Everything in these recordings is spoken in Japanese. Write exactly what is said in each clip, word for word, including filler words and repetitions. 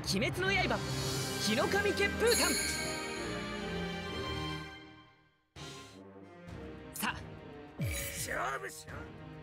鬼滅の刃日の神血風譚。さあ勝負しろ。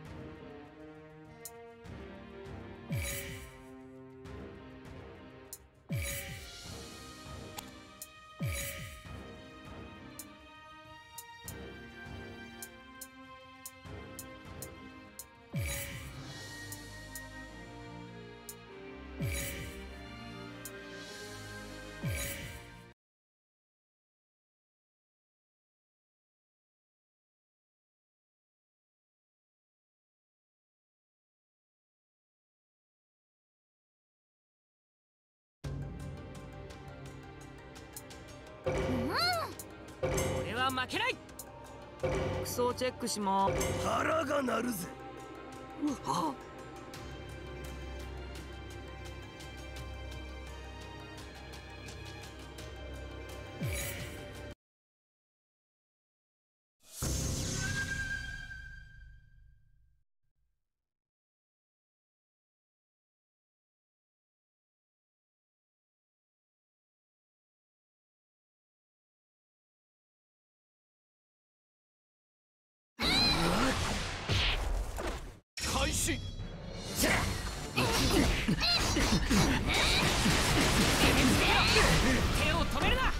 俺は負けない。服装チェックしまーす。 腹が鳴るぜ。 うわっ。 開始。 手を止めるな。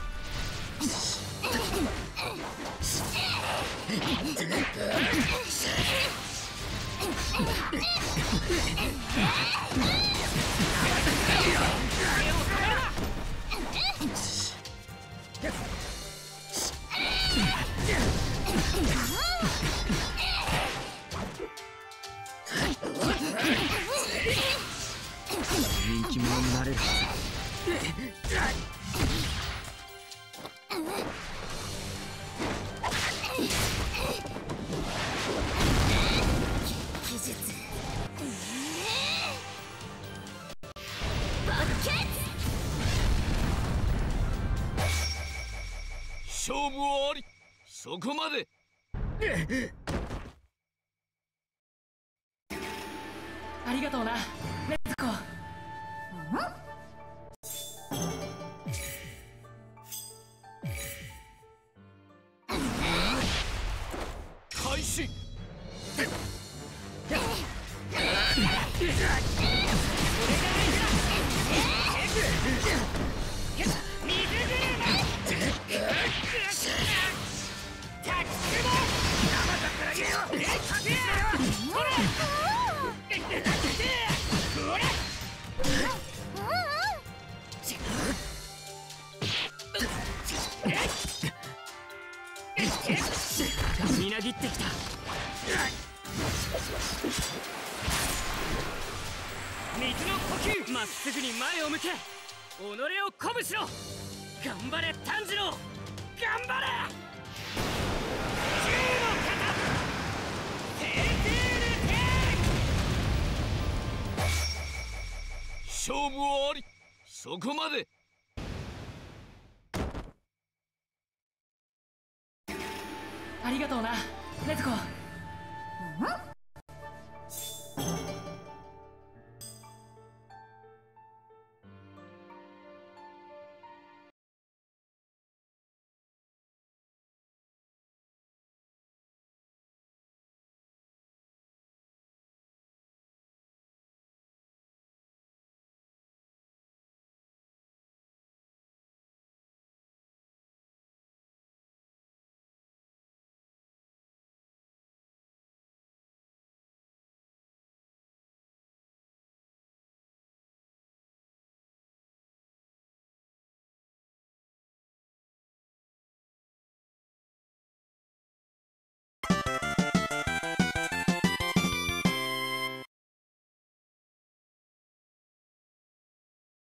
人気者になれる。 技術勝負はあり。そこまで。 ありがとうな禰豆子。 開始。 みなぎってきた。水の呼吸。まっすぐに前を向け。己を鼓舞しろ。頑張れ炭治郎、頑張れ。銃の型テーテールテー。 勝負はあり。そこまで。 ありがとうな禰豆子。